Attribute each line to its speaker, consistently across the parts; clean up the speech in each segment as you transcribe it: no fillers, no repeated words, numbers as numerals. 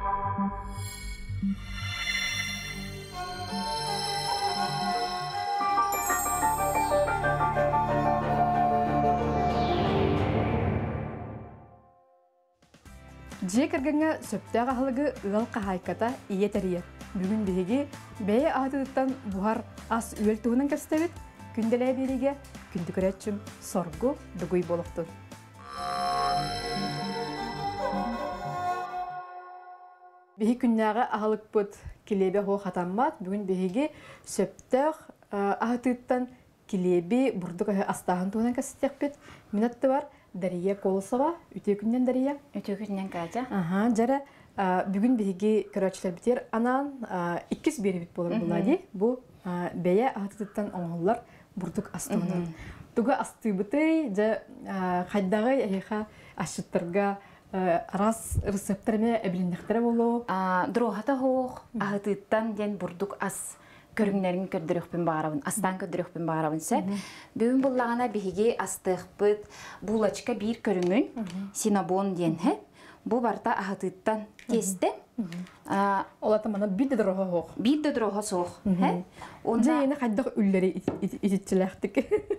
Speaker 1: Жекергенге сөптәг ахылыгы ыл қахайката ие тәрие. Бүгін беге бәйе атыдыттан бұхар ас үйел туғынан кәстәбет, күнделе береге күнді көрәтшім соргу дүгүй болуқты. Беге күннәғы ахылык бұд келебе хо хатанбат, бүгін беге сөптәг атыдыттан келебе бұрдық астағын туғынан кәстәк бет. Минатты бар. Дария Колосова, үте күннен Дария.
Speaker 2: Үте күннен кажа.
Speaker 1: Жара бүгін беге көрәтшілер бітер анан иккіз бері бит болар болады. Бұл бәйе атыттан оңғылар бұрдық астығынан. Туға асты бұты, қайдағы әйіға ашыттырға арас рецепторме әбіліндіктері болу.
Speaker 2: Дұрғата хоқ, атыттан ден бұрдық ас көріңнерін көрдіріқпен бағарабын, астан көрдіріқпен бағарабын сәп. Бүгін бұллағына беге астық бұд, бұлачқа бір көріңін, синабон ден хәп. Бұл барта ағытыттан тесті.
Speaker 1: Олаты мана бидді дұрға хоқ.
Speaker 2: Бидді дұрға соқ.
Speaker 1: Онда ені қайдақ үллері итетчіләқтік.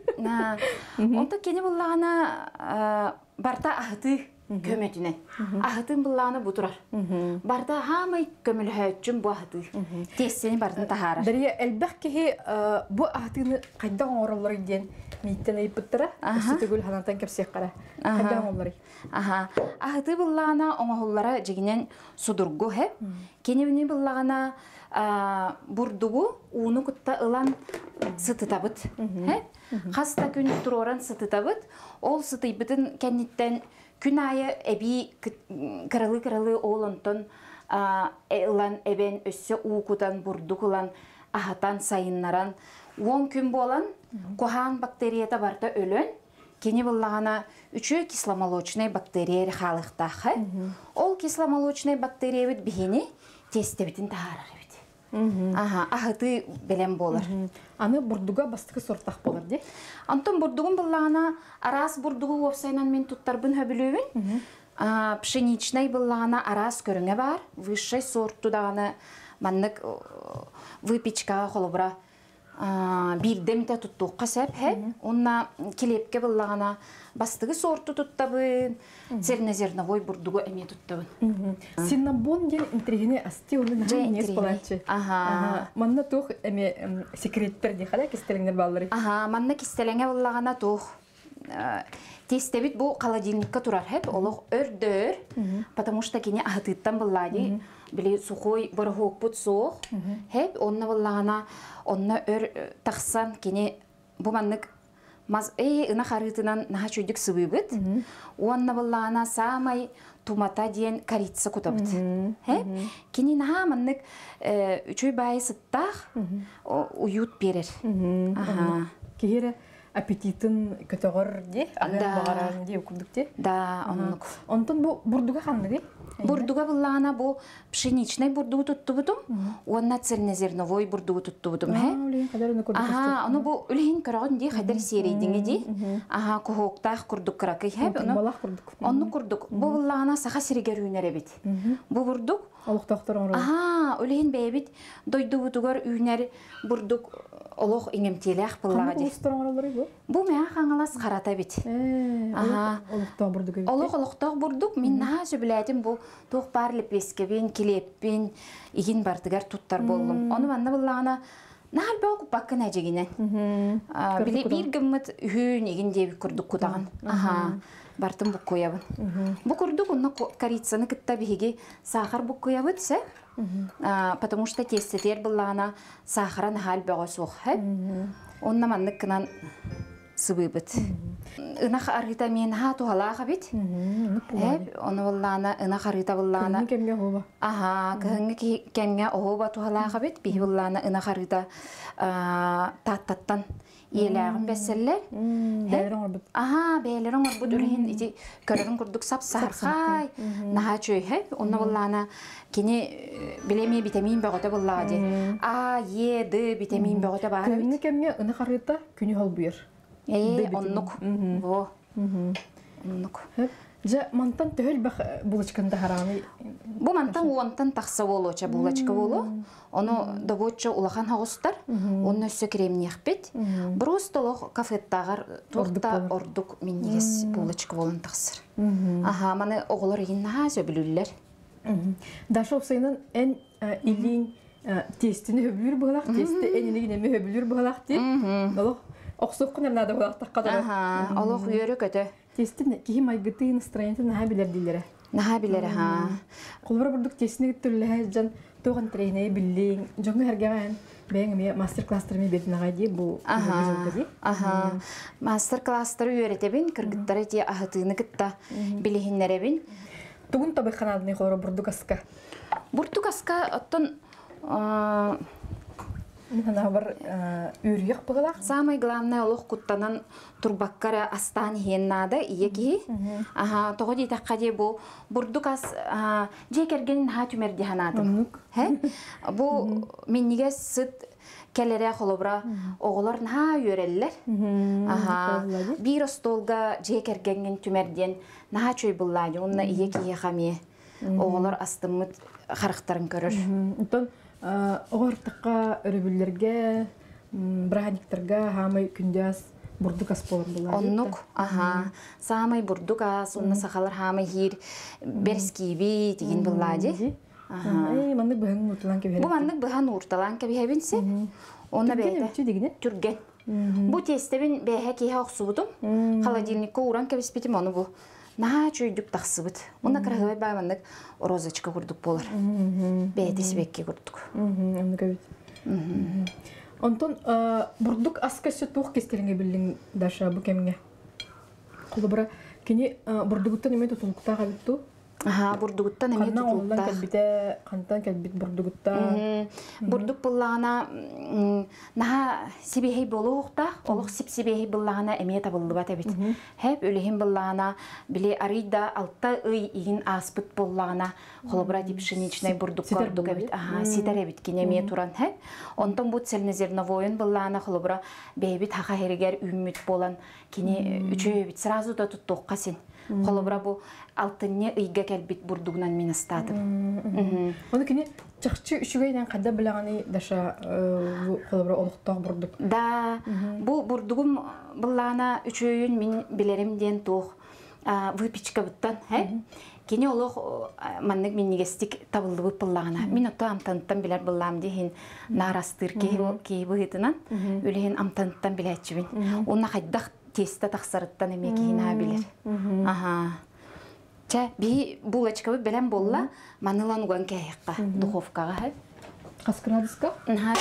Speaker 2: Онда кені бұллағына барта ағыты көмөтүнен. Ахытын бұлланы бұтырар. Барда хамай көмілі хөтчүн бұ ахыты. Тестені бардын тахарар.
Speaker 1: Дария, әлбәқ кеге бұ ахытыны қайда оңыралары ден мейттен айып бұттыра? Үсті түгіл ханантан кәпсек қара. Қайда оңыралары?
Speaker 2: Ахыты бұлланы оңығылары жегінен судырғы хеп. Кенебіне бұллағына бұрдығы уыны күтті ылан сытытабыт. Қаста күн тұроран сытытабыт. Ол сытыйбытын кәнеттен күн айы әбі кыралы олынтын ұлан әбен өссі уқудан бұрдық ұлан ағатан сайыннаран. 10 күн болан қоған бактерията барда өлін. Кені бұллағана үші кисломолочный бактерия қалықтақы. Ол кисломолочный бактерия бүт бігені тесті бітін тағарар бит. Ағыты білем болар.
Speaker 1: Аны бұрдуға бастықы сорттақ болар де?
Speaker 2: Антон бұрдуғын бұллағана арас бұрдуғы опсайнан мен тұттарбын хөбілуін. Пшеничный бұллағана арас көріңе бар. Высшай сортту дағаны маннық выпечкаға қолыбыра бирдемте туттуққа сәп, онна келепке бұллағана бастығы сорту туттабын, зерне-зерновой бұрдуғы әме туттабын.
Speaker 1: Синнабон ден интригіне асти оны нес боланчы. Манна туқ әме секреттер де қада кестеліңдер балылары?
Speaker 2: Манна кестеліңе бұллағана туқ. Тестебит бұл холодильникка турар хеп, олық өрдөр, потому что кене ағытыттан бұллады, біле сухой бұрғық бұт соқ, хеп, онна бұллағана, онна өр тақсан кене бұл маннық ына қарытынан наға чөйдік сывы бұд, онна бұллағана самай тумата дейін корица күтабыд. Кене наға маннық үчөй байы сыттақ уют берер.
Speaker 1: Кегері аппетитын көтөгөр де, ағын бағарарын де өкілдік де?
Speaker 2: Да, оннық.
Speaker 1: Онтын бұл бұрдуға қанды де?
Speaker 2: Бұрдуға бұллағана бұл пшеничный бұрдуғы тұтты бұдым, онна цельнозерновой бұрдуғы тұтты бұдым. Оны бұл үлген көріғын де, қадар серейдіңі де, құғықтақ күрдік қырақы. Оны күрдік. Бұл бұллағана сақа сірегер үйнер әбет. Бұл бұрдық.
Speaker 1: Олықтақтар оңыры.
Speaker 2: Үлген бәйбет дойды бұдығар үйнер бұрдық олық еңемтелек бұллаға де.
Speaker 1: Қанды оңыралары бұл?
Speaker 2: Бұл мәң қаңылас қарата бет.
Speaker 1: Олықтақ бұрдық әбет.
Speaker 2: Олықтақ бұрдық. Мен наға сөбіләдім бұл тоқ барлы пескебен, келеппен, еген бардығар тұттар болдым. Оны манна бұллағана нағал бәуіп бақын әжегінен. Бір гіммет үйін еген дебі күрдік құдаған. Бартым бұқ қойабын. Бұ күрдік ұнна корицаны күтті бігеге сахар бұқ қойабыд сә. Потому что тестетер бұллағана сахаран хал бәуі соқ. Онна маннық кынан сыбы бұд. Инақ арғита мен ха туғалаға бит. Оны бұллағана, инақ арғита бұллағана.
Speaker 1: Кәңге кәмге оғыба.
Speaker 2: Кәңге кәмге оғыба туғалаға бит. Бейі бұллағана инақ арғита таттаттан еләғын бәсілер.
Speaker 1: Бәйлерің орбыд.
Speaker 2: Бәйлерің орбыд. Үлген көрігін күрдік сап сарқай. Наға чөй. Оны бұллағана кені білеме витамин бәғота бұллаға де. Е, Д витамин бәғота бар.
Speaker 1: Кәңге кәмге инақ арғита күні хол бұйыр.
Speaker 2: Оннук. Оннук.
Speaker 1: Жа мантан төхіл бақ бұлычканда хараны
Speaker 2: Бу мантан уонтан тахса болоча булочка боло. Ону добоча улахан хагыстар. Онны өссө кремнияхпет. Просто лох кафеттагар турта ордук миннигес булочка болон тахсыр. Аха, маны оголор игинна сөбүлүллер.
Speaker 1: Даша опсайнын эн илин тестini höbülür bağlaq, testi enini gine höbülür bağlaq deyip. Олох оқсоққын әрнады bağlaq таққадар.
Speaker 2: Аха, олох үйөрі көті.
Speaker 1: Тестин кихи майгыты настроениты наха билер дейлері.
Speaker 2: Наха билер, аха.
Speaker 1: Қолбара бұрдық тестini күттірлі жан тоған трейней білін. Жоңғы әргеғайын бәңіме мастер-класстарымен бетін ағай дейіп бұл жылғы дейіп.
Speaker 2: Аха, мастер-класстары үйөретебін, кіргіттары де ағытыны күтті білігінлеребін.
Speaker 1: Тугун табай қанадыны қолбара бұрдық асқа.
Speaker 2: Бұрдық асқа оттын
Speaker 1: Мына бар үйріяқ бұғылақ.
Speaker 2: Самый главное олық құттанан турбаккара астан хеннады иеки. Аха, тоғы дейтаққа де бұл бұрдық ас жекергенін ха түмерде ханадым. Бұл меннеге сүт кәлері қолыбыра оғыларын ха үйерелілер. Аха, бір остолға жекергенген түмерден наға чөй бұллады. Онына иеки еқаме оғылар астымыт қарықтарын көрір.
Speaker 1: Оғыртыққа өрібілерге, браниктерге хамай күндес бұрдық ас болар бұлар.
Speaker 2: Оннук, аха, самай бұрдық ас, онна сақалар хамай хир берскиби деген бұллади.
Speaker 1: Мандық бұған ұрталан кебе.
Speaker 2: Бұл мандық бұған ұрталан кебе хәбінсе, онна бәйді. Түрген. Бұл тестебін бәйхә кейхә оқсубудым, холодильникқа уран кебеспетім оны бұл. Наға чөйдік тақсыбыт. Онна қырғыбай баймандық розочка күрдік болар. Бәйді себекке күрдік.
Speaker 1: Онны көбет. Онтон бұрдық асқа сөт бұқ кестеліңе білдің Даша бұл кәміңе. Қолы бұра кені бұрдығыттан еме тұтылықтаға бітті?
Speaker 2: Аха, бурдугуттан эме
Speaker 1: Кандан олдан
Speaker 2: тутулуктар.
Speaker 1: кәлбите, кантан кәлбит бурдугутта.
Speaker 2: Бурдук буллагана наха сибехей болуукта, олук сибехей буллагана эме табылды бата бит. Хеп өлехин буллагана биле арида алта ый игин аспыт буллагана холобра дип пшеничный бурдук кордук бит. Аха, ситер бит кинеме туран хеп. Онтон бу цельнозерновойн буллагана холобра бебит хаха херегер үммит болан кине үчөө бит сразу да туттукка сен. Холобра бу алтынне ыйга кәлбит бурдугнан мен астатым.
Speaker 1: Оны кине чакчы үшүгөйден када билегани Даша холобра олуктак бурдук.
Speaker 2: Да, бу бурдугум буллана үчөйүн мен билеримден тух выпечка буттан, Кене олох маннык миннигестик табылды буллагана. Мен ото амтанттан билер буллам дихин нарастыр кейбыгытынан өлехин амтанттан билетчибин. Онна хайдах теста тахсарыттан эме кейина билер. Аха. Ча би булочка белен болла манылан уган кайыкка духовкага хеп.
Speaker 1: Кас градуска?
Speaker 2: Аха,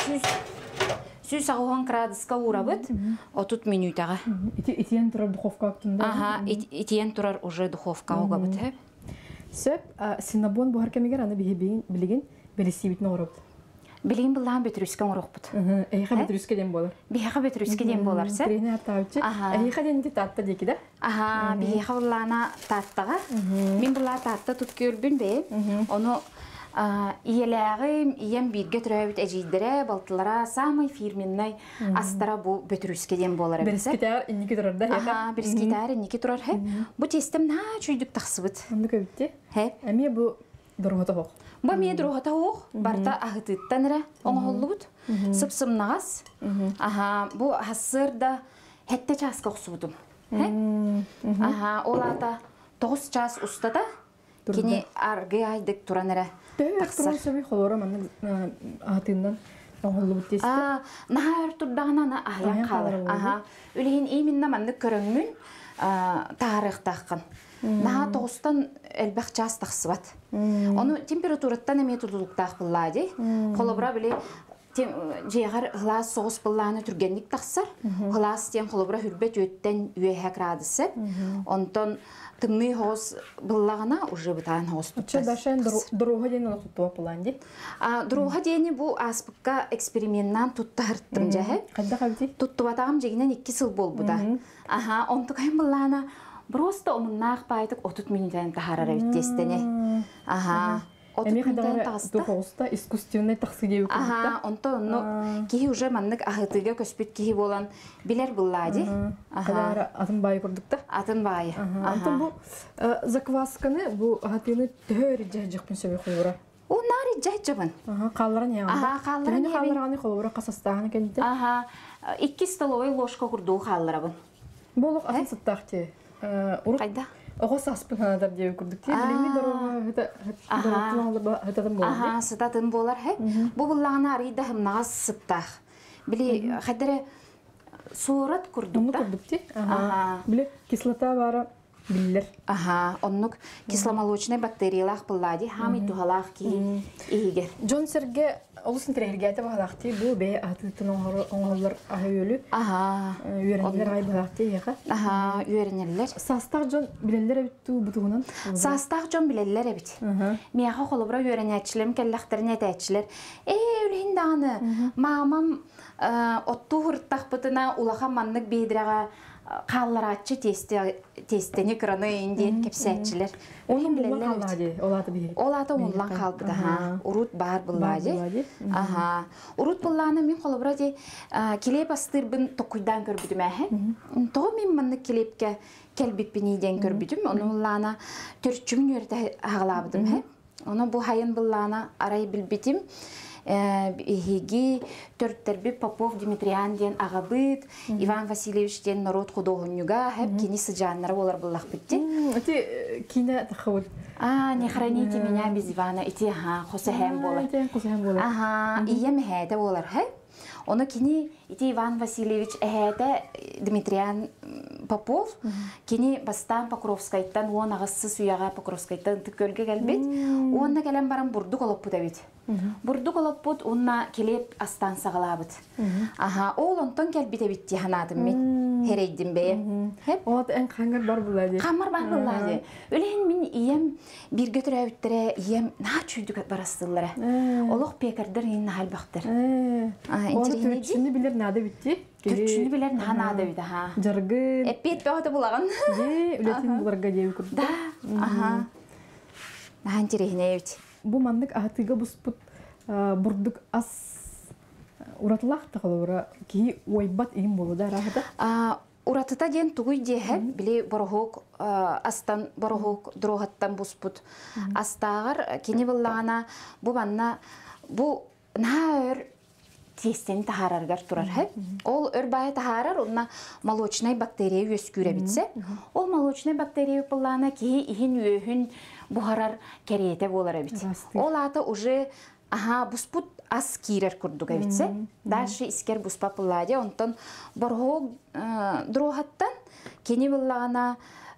Speaker 2: 100 градуска урабыт 30 минутага.
Speaker 1: Итиен турар духовка актында.
Speaker 2: Аха, итиен турар уже духовка угабыт хеп.
Speaker 1: Сөп синабон бу харкемигер аны билеген белесибитне орып.
Speaker 2: Билген буллан бетрүскән урыкпыт.
Speaker 1: Эйха бетрүскеден болар.
Speaker 2: Биха бетрүскеден болар се.
Speaker 1: Трене атаучы. Эйха денди татта деки да.
Speaker 2: Аха, биха буллана таттага. Мен булла татта тут көрбүн бе. Оны иеләгым, ием бирге төрөбүт эжидере, балтылара самый фирменный астара бу бетрүскеден болар.
Speaker 1: Берскетер инники турар да.
Speaker 2: Аха, берскетер инники турар хеп. Бу тестем на чуйдук тахсыбыт.
Speaker 1: Аны көбүтте.
Speaker 2: Хеп.
Speaker 1: Эми бу дургата хок.
Speaker 2: Бу ме дургата хок, барта агытыттан ра, оңоллубут. Сып-сым нагас. Аха, бу хасырда хетте час коксубутум. Аха, олата 9 час устата. Кини аргы айдык туранара.
Speaker 1: Тахсар сөби холора мен атындан оңоллубут тесте.
Speaker 2: Нахар турдагана на аян калыр. Аха, үлехин именно манды көрөңмүн тарых тахкан. Наха 9-тан элбэх час тахсыбат. Оны температураттан эме тутулуктах буллади. Холобра биле жегар глаз соғыс булланы түргенник тахсар. Глаз тен холобра хүрбет өттен 2 градусы. Онтон тымны хоз буллагана уже бутан хоз туттас.
Speaker 1: Че дашен друга ден олуктуу буланди.
Speaker 2: Друга дени бу аспыкка эксперименттан туттарттым жахе.
Speaker 1: Кайда калди?
Speaker 2: Туттубатагам жегинен 2 жыл болбуда. Аха, онтукайм буллана просто омуннах байтык 30 минуттан тахарара биттестене. Аха.
Speaker 1: Эми хадагара тухоста искусственный тахсыдеу
Speaker 2: Ага, онто кихи уже маннык ахытыга көспүт кихи болан билер буллади.
Speaker 1: Хадагара атын бай курдукта.
Speaker 2: Атын бай.
Speaker 1: Антон бу заквасканы бу хатыны төр жажыкпын сөбө койура.
Speaker 2: О нари жайжабын.
Speaker 1: Калларын яңа.
Speaker 2: Ага, калларын яңа.
Speaker 1: Каллараны койура касастаганы кенде.
Speaker 2: Ага, 2 столовый ложка курду калларабын.
Speaker 1: Болук атын сыттакты.
Speaker 2: Кайда?
Speaker 1: Огос аспынадар деп курдук. Билими дорога хататын болду.
Speaker 2: Ага, сытатын болар хе. Бу буллагына арыйда хымнагас сыттах. Били хадере сурат курдук да.
Speaker 1: Ага. Били кислота бара биллер.
Speaker 2: Ага, оннук кисломолочный бактериялар буллади, хами тухалах ки иге.
Speaker 1: Джон Серге олусын тирергете багалакты бу бе атытын оңоллар ахөөлү.
Speaker 2: Ага.
Speaker 1: Үйренелер ай багалакты яка.
Speaker 2: Ага, үйренелер.
Speaker 1: Састар Джон билелер битту бутугунан.
Speaker 2: Састар Джон билелер бит. Мияга холобра үйренәчлем келлахтерне тәчлер. Үлен даны. Мамам отту хурттах бутына улаха маннык бейдрага қалларатчы тестени краны индиен кепсәтчилер.
Speaker 1: Onun bullan kaldı, oladu bir.
Speaker 2: Oladu bullan kaldı ha. Urut bar bulladı. Aha. Urut bullanı min kolobra di kilep astırбын tokuydan görbüdüm he. Тоғы min manны kilepke kelbipiniden görbüdüm. Onu bullana törçüm yörde ağlabıdım he. Onu bu hayın bullana arayı bilbidim. Хиги Төрттерби Попов Дмитриян ден Агабыт, Иван Васильевич ден народ художнюга, хеп кини сыджаннары олар буллах битти.
Speaker 1: Эти кине тахавут.
Speaker 2: Не храните меня без Ивана, эти хосехем болар. Ага, ием хәдә олар, хеп. Оны кини ити Иван Васильевич хәдә Дмитриян Попов, кини бастан Покровскайттан, он агысы суяга Покровскайттан тикөлгө келбит. Онна келен барам бурдук алып бит. Бурдук алып бут, онна келеп астан сагалабыт. Аха, ол онтон келбите битти ханадым мен. Херейдим бе. Хеп.
Speaker 1: От эн каңгар бар булады.
Speaker 2: Камар бар булады. Өлен мен ием бир götürө үттере, ием на чүйдүк барастылары. Олук пекердер ин халбактыр.
Speaker 1: Төрчүнү билер нада битти.
Speaker 2: Төрчүнү билер нада бит, ха.
Speaker 1: Жаргын.
Speaker 2: Эпет бөгөтө булаган.
Speaker 1: Үлетин буларга деп курду.
Speaker 2: Да. Аха. Нахан терехине бит.
Speaker 1: Бу мандык атыга буспут бурдук ас уратлах тагылыра ки ойбат им болуда рахата.
Speaker 2: Уратыта ден тугуй дехе били борохок астан борохок дрогаттан буспут. Астагар кини буллагана бу банна бу наыр тестен тахараргар турар хеп. Ол өрбая тахарар, онна молочный бактерия өскүрө битсе. Ол молочный бактерия буллагана ки ихин өһүн бухарар керете болар бит. Ол аты уже буспут ас кирер курдуга битсе. Дальше искер буспа пуллади, онтон борхог дрогаттан кени буллагана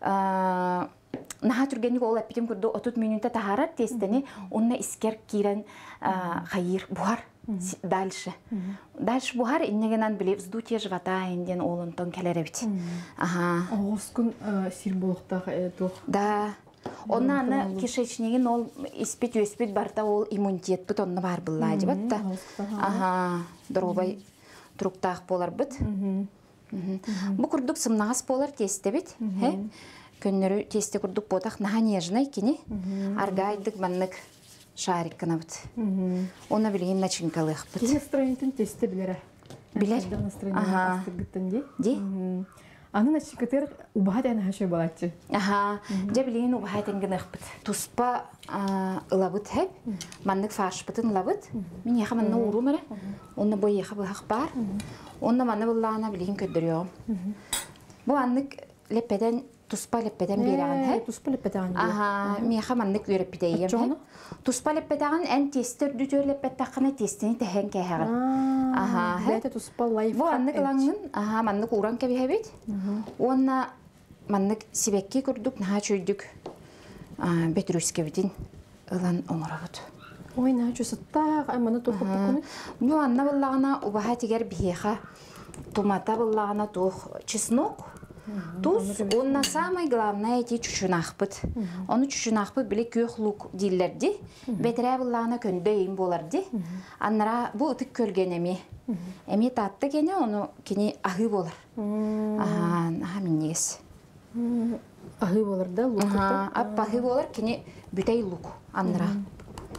Speaker 2: наха түргенник ол аппитим курду 30 минутта тахарар тестени, онна искер кирен хайыр бухар. Дальше. Дальше бухар иннегенан биле вздутие живота инден ол онтон келер бит. Ага.
Speaker 1: Оскун сирболукта тух.
Speaker 2: Да. Онна кишечнигин ол испит барта ол иммунитет бит онна бар буллади батта. Ага, дробай труктах болар бит. Бу курдук сымнагас болар тесте бит. Хе? Көннөрү тесте курдук ботак наха нежный кини. Аргайдык маннык шарик кана бит. Онна билген начинкалык бит.
Speaker 1: Настроениятын тесте билер.
Speaker 2: Билер.
Speaker 1: Ага.
Speaker 2: Ди.
Speaker 1: Анын ачыкытыр убахат ана хашой балатчы.
Speaker 2: Ага. Жабилин убахат энгенек бит. Туспа ылабыт хеп. Маннык фаш битин лабыт. Мен яха манна урумара. Онна бой яха бахак бар. Онна манна буллана билин көддөрөм. Бу аннык лепеден туспа лепеден берген хеп.
Speaker 1: Туспа лепеден.
Speaker 2: Ага. Мен яха маннык үрөп битейем. Туспа лепеден эн тестер дүтөр лепеттакны тестини тehen кехаган. Ага.
Speaker 1: Бете туспа лайф.
Speaker 2: Бу аннык лаңын. Ага, маннык уран кеби хебит. Онна маннык сибекки курдук наха чөйдүк. Бетрүске битин ылан оңорабыт.
Speaker 1: Ой, наха чөсөттак, амана тухуп бакыны.
Speaker 2: Бу анна буллагана убаха тигер бихеха. Томата буллагана тух чеснок. Туз, онна самый главное эти чучунахпыт. Оны чучунахпыт биле көк лук диллерди. Бетре буллагана көндө боларди. Аннара бу ытык көлген эми. Эми татты кене оны кене ахы болар. Аха миннегес.
Speaker 1: Ахы болар да лук.
Speaker 2: Ап ахы болар кене бүтей лук аннара.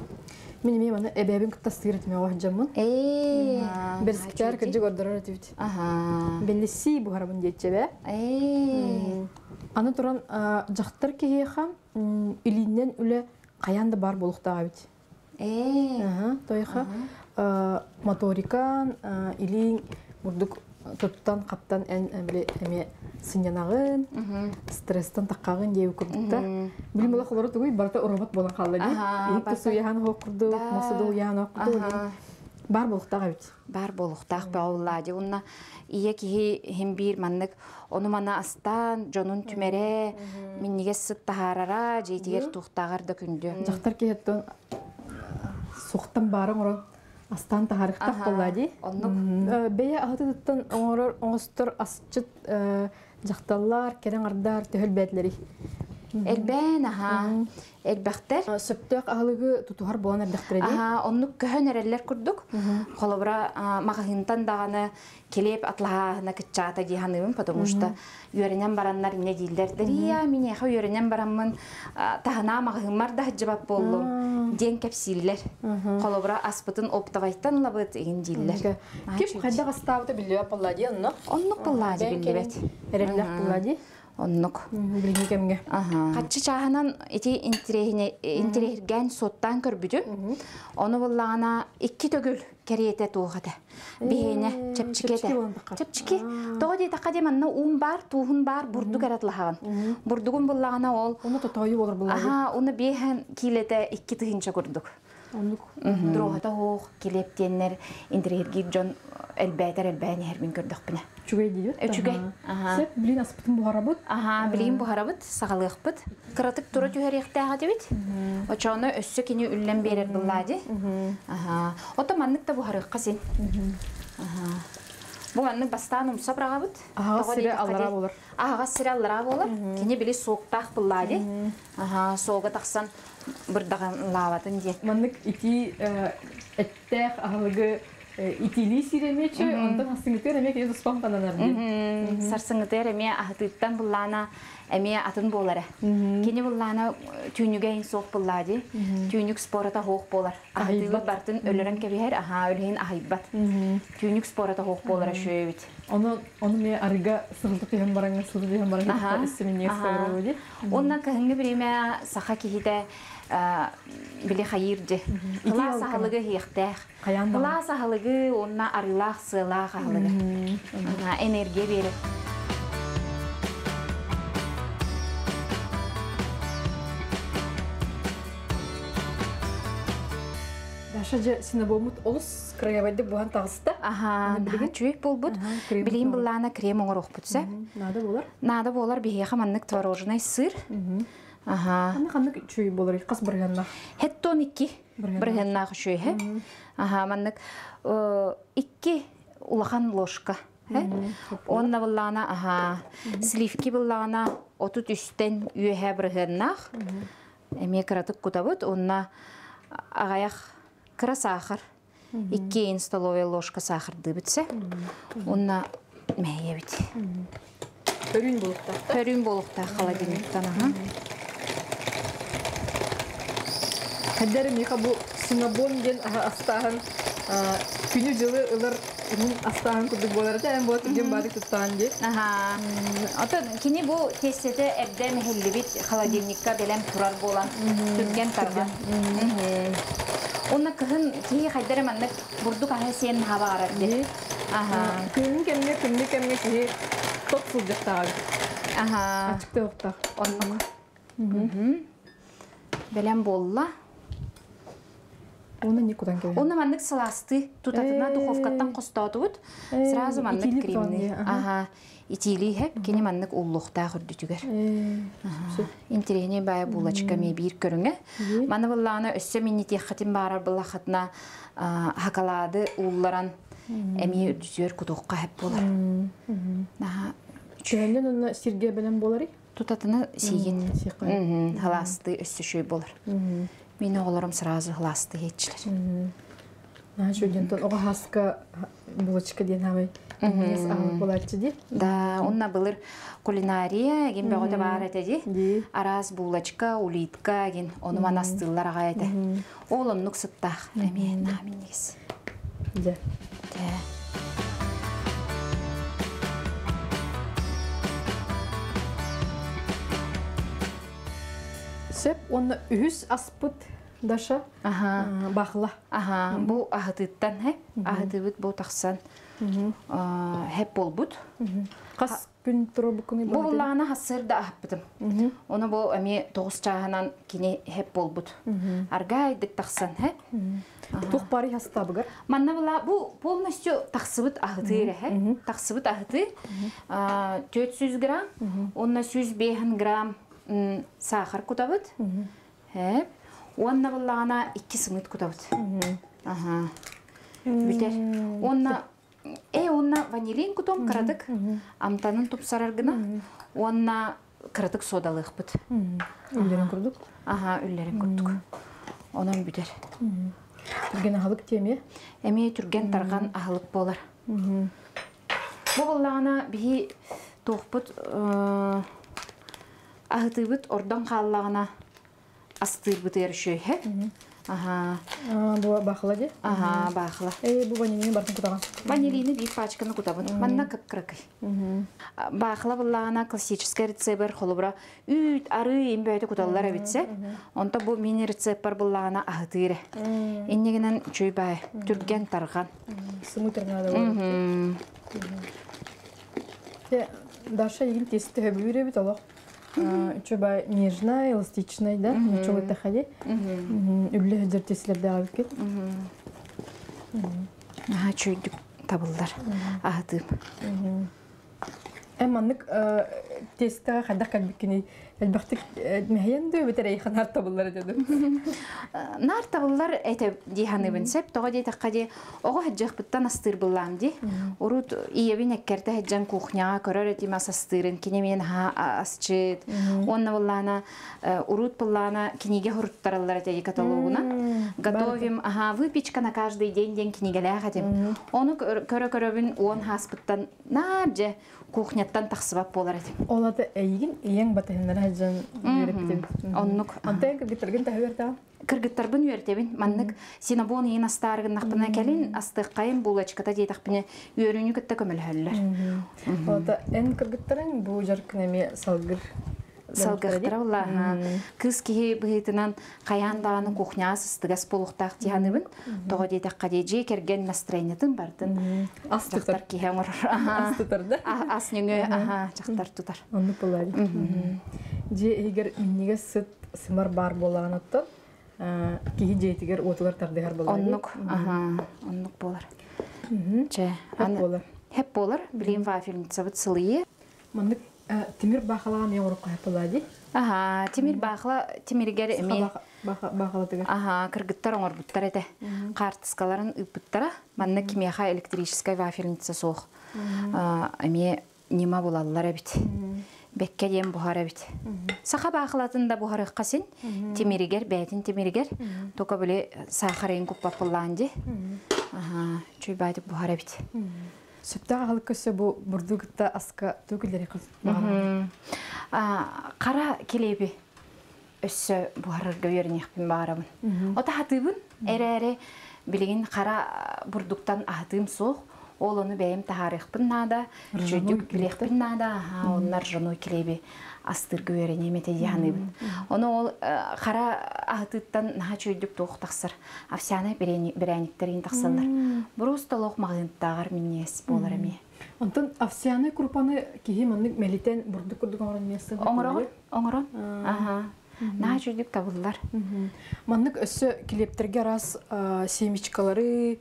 Speaker 1: Мен маны эбебин кыттастыр этме вахжамын. Берскер кыжы гордорор этибит. Белиси бу харабын жетчебе. Аны туран жактар кийхам илинен үле каянды бар болуктага бит. Тойха моторикан илин бурдук тоттан каптан эме сынянагын стресстен таккагын дей көрдүктө. Билим бола холор тугуй барта робот болон калды ди. Илик суяхан хокурду, масыды уяхан хокурду. Бар болуктага бит.
Speaker 2: Бар болуктак бауллади. Унна ие ки хембир маннык ону мана астан жонун түмере минниге сыттахарара жейтигер тухтагар да күндө.
Speaker 1: Жактар кеттен суктан барың орон астан тахарыктак боллади. Бея ахытыттан оңорор оңостор асчыт жакталлар керең ардар төхөл бетлери.
Speaker 2: Элбен элбахтер
Speaker 1: сөптөк агылыгы тутухар болан эрдактыр эди.
Speaker 2: Онну көһөн эрелер курдук. Холобра магахинтан даганы келеп атлаһына кытчата диханыбын, потому что үйренен бараннар эмне дилдердер. Я мен яха үйренен бараммын тахана магахымар да жабап болдум. Ден кепсиллер. Холобра аспытын оптагайттан лабыт эгин диллер.
Speaker 1: Кеп кайда гастабыты билеп боллади онно.
Speaker 2: Оннук боллади билебет.
Speaker 1: Эрелер боллади.
Speaker 2: Оннук.
Speaker 1: Билгемге.
Speaker 2: Каччы чаханан эти интереген соттан көрбүдү. Оны буллагана 2 төгүл керете тугата. Бейне чепчикете. Чепчики. Тоди такаде манна ун бар, туһун бар, бурду каратлахаган. Бурдугун буллагана ол.
Speaker 1: Оны тотойу болор буллагы.
Speaker 2: Оны бейхан килете 2 тыгынча көрдүк. Дрохата хох килептеннер интерерги жон элбәйни хәрбин көрдүк бине.
Speaker 1: Чугай диет.
Speaker 2: Чугай.
Speaker 1: Сеп билин аспытын бухарабыт.
Speaker 2: Билин бухарабыт, сагалыгпыт. Кыратык тура түһәрихтәгә дибит. Очоны өссө кини үллән берер буллади. Ота маннык та бухарыкка син. Бу маннык бастан умсабрага бит.
Speaker 1: Сире аллара болор.
Speaker 2: Сире аллара болор. Кини били соктак буллади. Соога таксан бирдаган лаватын диет.
Speaker 1: Маннык ити эттек агылыгы итили сиремечи, онтон хасыңытыр эме кеде спам кананарды.
Speaker 2: Сарсыңытыр эме ахтыттан буллана эме атын болары. Кини буллана түйнүгейин соқ буллади. Түйнүк спората хоқ болар. Ахтыгы бартын өлөрөн кебихер, өлөйин ахайбат. Түйнүк спората хоқ болар шөйбит.
Speaker 1: Оны ме арыга сылдык ем бараңга исеменне сагырыды.
Speaker 2: Онна кыһыңгы биреме саха кихиде биле хайырды. Кыла сахалыгы хиктах. Кыла сахалыгы онна арылах сылах сахалыгы. Энергия берет.
Speaker 1: Даша синабомут олус краевайды буган тагыста.
Speaker 2: Чуйк болбут. Билин буллана крем оңорох бутса. Нада болар бихеха маннык творожный сыр.
Speaker 1: Аны ханнык чуй болар кас бирганна.
Speaker 2: Хеттон 2 бирганна чуй хе. Маннык 2 улахан ложка. Онна буллана сливки буллана отут үстен үйе бирганна. Эме кратык кутабыт онна агаяк кыра сахар. 2 столовая ложка сахар дыбытса. Онна мәйе бит. Көрүн болукта холодильниктан.
Speaker 1: Кадер миха бу синабон ген астахан күнү жылы ылар астахан кудук болар да эм болот ген баары туттан ди.
Speaker 2: Ата кини бу тестете эрдем хеллибит холодильникка белем турар болан түткен тарга. Онна кыһын ки хайдара маннык бурдук ага сен хаба арады.
Speaker 1: Күн кемге ки тот сулжактагы. Ачыкты окта.
Speaker 2: Онна. Белем болла.
Speaker 1: Оны никудан келе.
Speaker 2: Оны маннык саласты тутатына духовкаттан костатыбыт. Сразу маннык кремни. Итили хеп кини маннык уллукта хүрдүтүгөр. Интерене бая булачка ме бир көрүңө. Маны булланы өссө минити хатин барар булахатна хакалады улларан эми дүзөр кутукка хеп болар.
Speaker 1: Чөйөндөн оны сирге белен болары?
Speaker 2: Тутатына сейген. Халасты өссө шөй болар. Мени оғаларым сразу халасты хетчилер.
Speaker 1: Жөйөндөн ога хаска булачка ден хабай. Нес ағылық боларчы ди.
Speaker 2: Да, онна былыр кулинария ген бөгөтө бар этеди.
Speaker 1: Ди.
Speaker 2: Арас булочка, улитка ген оны манастылар агайты. Ол оннук сыттах. Эме наминес.
Speaker 1: Да.
Speaker 2: Да.
Speaker 1: Сөп, оны үхіс аспыт даша бақыла.
Speaker 2: Ага, бу ахытыттан, ахытыбыт бу тахсан хеп болбут.
Speaker 1: Қас күн тұры бұл күні
Speaker 2: Бу лана хасырда ахпытым. Оны бу эми 9 чаһанан кини хеп болбут. Аргайдык тахсан,
Speaker 1: Туқ пари хастабыгар.
Speaker 2: Манна була бу полностью тахсыбыт ахытыр, тахсыбыт ахыты. 400 грамм, онна 105 грамм сахар кутабыт. Онна буллана 2 сымыт кутабыт. Ага. Битер. Онна онна ванилин кутом кырадык. Амтанын тупсараргына. Онна кырадык содалык бит.
Speaker 1: Үллерін күрдік.
Speaker 2: Ага, үллерин күрдүк. Онан битер.
Speaker 1: Түрген ағылық теме.
Speaker 2: Эми түрген тарган ахылык болар. Бу буллана бихи тоқпыт ахытыбыт ордан қаллағына астырбыт ершөй, Ага.
Speaker 1: Бұл бақыла де?
Speaker 2: Ага, бақыла.
Speaker 1: Бұл ванилini бартын кутаған.
Speaker 2: Ванилини бир пачканы кутабын. Манна кып-кыракай. Бақыла буллағына классический рецептер холубра үт ары ембөйті куталлар әбітсе. Онта бұл мини рецепт бар буллағына ахытыры. Еннегінен чөй бай, түрген тарған.
Speaker 1: Сымы тұрнады бар. Даша егін тесті хөбілі бит олақ. Чөбай нежная, эластичная, да? Ничего это ходи. Үлі хөдер тесілерді ағып кет.
Speaker 2: Аха, чөйдік табылдар. Ахытып.
Speaker 1: Әманлык тесті қайдақ кәлбіккені әлбәқтік мәйенді өбетер әйхан ар табылар дедім.
Speaker 2: Нар табылар әйті дейханы бінсеп, тоға дейтақ қаде оғы әджіқ бұттан астыр бұллам де. Урут иебін әккерді әджан кухняға көрір әтім астырын, кенемен асчыд. Онна бұллана урут бұллана кенеге хұрыттаралар әтегі каталогуна. Готовим выпечка на каждый день кенегелі әғадим. Оны көрі-көрібін он хаспыттан набже кухняттан тақсыбап болар әтім.
Speaker 1: Олады әйгін ең батайынлары әджан үйеріп бітем.
Speaker 2: Оннық.
Speaker 1: Антайын кіргіттерген тәуерді?
Speaker 2: Кыргыттарбын үйертебін. Маннык синабон ең астарығын нақпына кәлін астық қайын булочката дейтақпіне үйеріні күтті көміл хөлілер.
Speaker 1: Олады ән кіргіттарын бұл жарқын әме салғыр.
Speaker 2: Салгықтар ола. Кыз кейі бұғытынан қаяндағаны кухнясы стығас болуқтақ дейханыбын. Тоғы дейтақ қадейже керген настроениятын бардың.
Speaker 1: Астықтар
Speaker 2: кейі оңыр.
Speaker 1: Астықтарды?
Speaker 2: Ас нөңі жақтар тұтар.
Speaker 1: Оны болады. Же егер менеге сымар бар болаған оттан, кейі жейтігер отылар тардығар болады.
Speaker 2: Оннық болар.
Speaker 1: Хеп болар.
Speaker 2: Хеп болар. Білейін вафельница бұт сылые.
Speaker 1: Мандық Тимир бақылаға мен ұрып қайып болады?
Speaker 2: Тимир бақыла, Тимиргер әме.
Speaker 1: Бақылы тігір?
Speaker 2: Кыргыттар оңыр бұттар әді. Қартысқаларын үппіттара. Манна кимияға электрическая вафельница соқ. Әме нема болалылар әбіт. Бәкке дем бұхар әбіт. Сақа бақылатында бұхары қасын. Тимиргер, бәйтін Тимиргер. Тоқа біле сақарайын көп бақыланды. Чөй бәйтік бұхар әбіт.
Speaker 1: Сөпті ағалық көсі бұл бұрдығытта асқа төгілдері қыз бағарады?
Speaker 2: Қара келебі өссі бұхарырға өрінеқпен бағарабын. Ота хатыбын, әрі-әрі білеген қара бұрдықтан ағытым соқ. Ол оны бәйім тағарықпын нада, жөдік білеқпін нада, онлар жону келебі астырғы өрінемет едіғаныбын. Оны ол қара ағытыттан наға жөдік тоқтақсыр. Афсияны бірәніктерін тақсылдар. Бір ұсталық мағынттағар мінес болар әме.
Speaker 1: Онтын афсияны күрпаны кейі мәнік мәлітен бұрдық күрдік оңырын несі?
Speaker 2: Оңырын. Наға жөдік табылдар.
Speaker 1: Мәнік өсі келептерге рас семечкалары,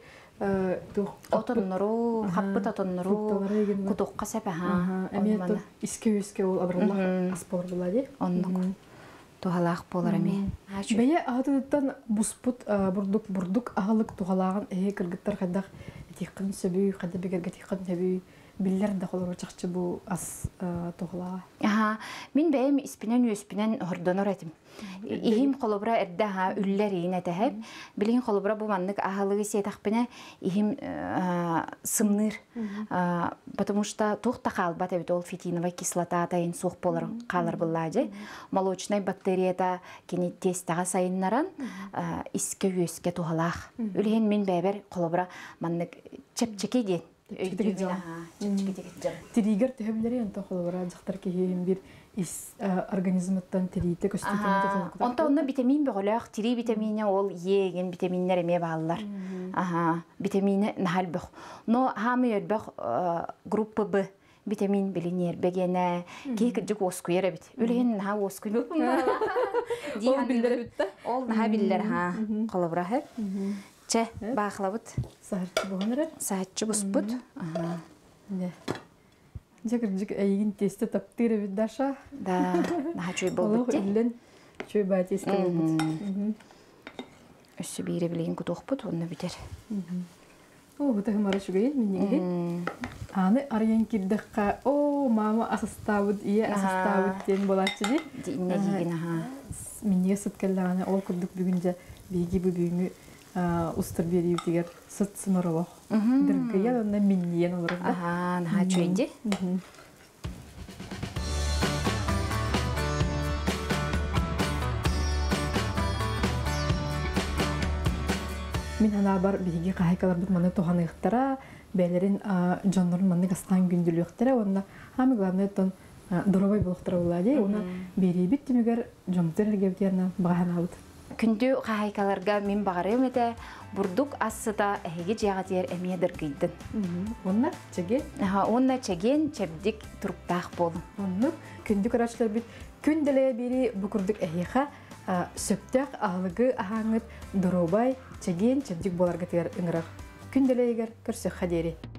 Speaker 2: отоннору, хаппыт отоннору, кутуққа сәпі.
Speaker 1: Әме иске-өске ол абырылақ ас болар болады?
Speaker 2: Оннық. Туғалақ болар әме.
Speaker 1: Бәйе ағытыдықтан бұспыт бұрдық ағылық туғалағын әйе кіргіттар қайдақ әтеқін сөбүй, қайда бігерге әтеқін сөбүй, биллер да холор чакчы бу ас тоглага.
Speaker 2: Аха, мин бәйем испинен үспинен хордонор этим. Ихим холобра эрдәһа үлләрин әтәһәп, билин холобра бу маннык ахалыгы сетахпене ихим сымныр. Потому что тухта калбат бит ол фитиновая кислота тайын сух болар калыр буллади. Молочный бактерията кини тестага сайыннаран иске үскә тухалах. Үлген мин бәбер холобра маннык чепчеке ден.
Speaker 1: Триггер төһөбүләре янта холора жактар киһим бир организмыттан трите көстөтөн.
Speaker 2: Онта онна витамин бөгөлөк, три витамине ол еген витаминнер эме баалар. Витамины нахал бөх. Но хамы йөрбөх группа Б витамин билинер бегене кийик жук оскуер бит. Үлген наха оскуйбу.
Speaker 1: Ол биллер битте.
Speaker 2: Ол наха биллер ха. Колобра хеп. Че бахлабыт.
Speaker 1: Сахарчы болгонор.
Speaker 2: Сахарчы буспут.
Speaker 1: Не. Жек айгин тесте таптыры бит даша.
Speaker 2: Да, наха чөй болбут те.
Speaker 1: Илен чөй ба тесте болбут.
Speaker 2: Өссө бире билген кутохпут, онны битер.
Speaker 1: О, бу тагмара шугай минеге. Аны арыян кирдекка, о, мама асастабыт, ие асастабыт ден болачы ди.
Speaker 2: Динне диген аха.
Speaker 1: Минеге сыткалланы ол курдук бүгүнжө биги бу бүгүнгү устар берип дигер сыт сымырылык. Дыргыя онна миннен олар.
Speaker 2: Аха, наха чөйди.
Speaker 1: Мин ана бар биги кайкалар бит маны тоханыктара, бәлерин жоннорун маны гастан күндүлүктөрө, онда хамы главное тон доровой булыктыра булади, уна берибит түмүгөр жомтер гевтерна баганабыт.
Speaker 2: Күндү кайкаларга мин багарым эте, бурдук ассыта эге жагатер эмедер кыйдын.
Speaker 1: Онна чеге?
Speaker 2: Аха, онна чеген чебдик туруптак болу.
Speaker 1: Онну күндү карачлар бит күнделе бери букурдук эхиха сөптәк аһлыгы аһаңыт доробай чеген чебдик боларга тер ыңырак. Күнделе егер көрсө хадери.